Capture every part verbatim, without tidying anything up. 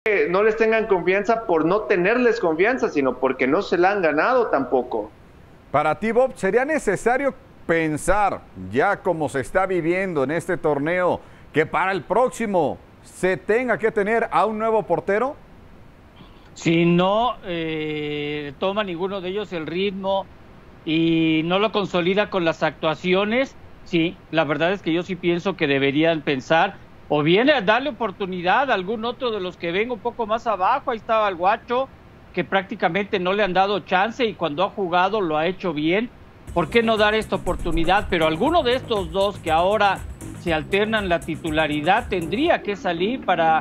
que no les tengan confianza por no tenerles confianza, sino porque no se la han ganado tampoco. Para ti, Bob, ¿sería necesario pensar, ya como se está viviendo en este torneo, que para el próximo se tenga que tener a un nuevo portero? Si no eh, toma ninguno de ellos el ritmo y no lo consolida con las actuaciones, sí, la verdad es que yo sí pienso que deberían pensar, o bien a darle oportunidad a algún otro de los que ven un poco más abajo. Ahí estaba el Guacho, que prácticamente no le han dado chance y cuando ha jugado lo ha hecho bien. ¿Por qué no dar esta oportunidad? Pero alguno de estos dos que ahora se alternan la titularidad tendría que salir para,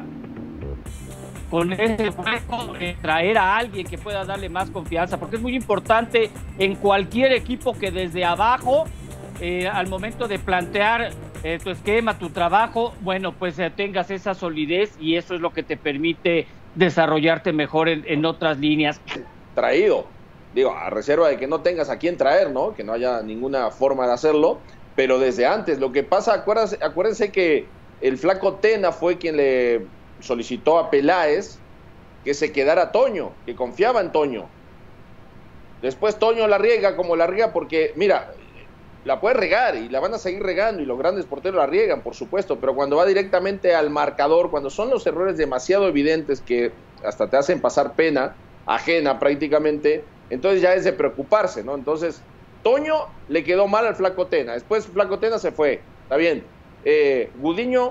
con ese hueco, eh, traer a alguien que pueda darle más confianza, porque es muy importante en cualquier equipo que desde abajo, eh, al momento de plantear eh, tu esquema, tu trabajo, bueno, pues eh, tengas esa solidez y eso es lo que te permite desarrollarte mejor en, en otras líneas. Traído, digo, a reserva de que no tengas a quién traer, ¿no? Que no haya ninguna forma de hacerlo, pero desde antes. Lo que pasa, acuérdense, acuérdense que el flaco Tena fue quien le solicitó a Peláez que se quedara Toño, que confiaba en Toño. Después Toño la riega como la riega porque, mira, la puede regar y la van a seguir regando y los grandes porteros la riegan, por supuesto, pero cuando va directamente al marcador, cuando son los errores demasiado evidentes que hasta te hacen pasar pena ajena prácticamente, entonces ya es de preocuparse, ¿no? Entonces, Toño le quedó mal al flaco Tena, después flaco Tena se fue, está bien. Eh, Gudiño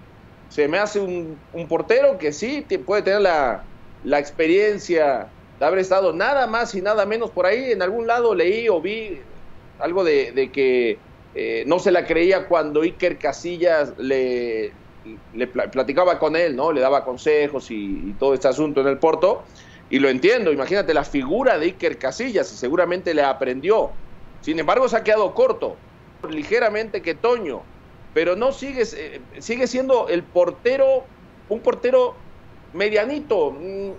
se me hace un, un portero que sí te puede tener la, la experiencia de haber estado nada más y nada menos por ahí, en algún lado leí o vi algo de, de que eh, no se la creía cuando Iker Casillas le, le platicaba con él, ¿no? Le daba consejos y, y todo este asunto en el Porto, y lo entiendo, imagínate la figura de Iker Casillas, y seguramente le aprendió. Sin embargo, se ha quedado corto, ligeramente que Toño, pero no sigue, eh, sigue siendo el portero, un portero medianito,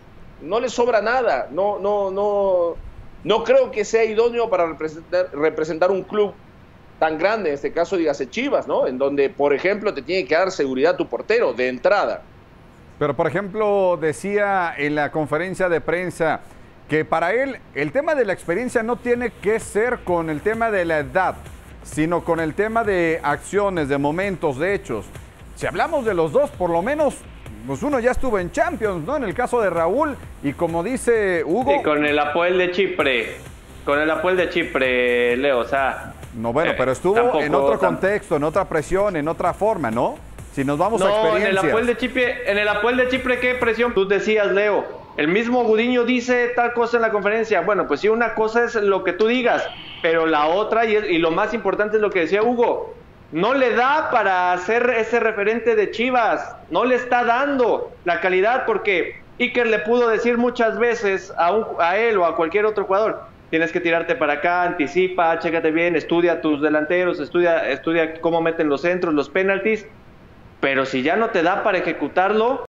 no le sobra nada, no, no, no... No creo que sea idóneo para representar, representar un club tan grande, en este caso dígase Chivas, ¿no? En donde, por ejemplo, te tiene que dar seguridad tu portero de entrada. Pero, por ejemplo, decía en la conferencia de prensa que para él el tema de la experiencia no tiene que ser con el tema de la edad, sino con el tema de acciones, de momentos, de hechos. Si hablamos de los dos, por lo menos, pues uno ya estuvo en Champions, ¿no? En el caso de Raúl, y como dice Hugo... Sí, con el Apoel de Chipre, con el Apoel de Chipre, Leo, o sea... No, bueno, pero estuvo tampoco, en otro contexto, en otra presión, en otra forma, ¿no? Si nos vamos no, a experiencias... en el Apoel de Chipre, en el Apoel de Chipre, ¿qué presión? Tú decías, Leo, el mismo Gudiño dice tal cosa en la conferencia. Bueno, pues sí, una cosa es lo que tú digas, pero la otra, y, es, y lo más importante es lo que decía Hugo, no le da para ser ese referente de Chivas, no le está dando la calidad, porque Iker le pudo decir muchas veces a, un, a él o a cualquier otro jugador, tienes que tirarte para acá, anticipa, chécate bien, estudia tus delanteros, estudia, estudia cómo meten los centros, los penaltis, pero si ya no te da para ejecutarlo,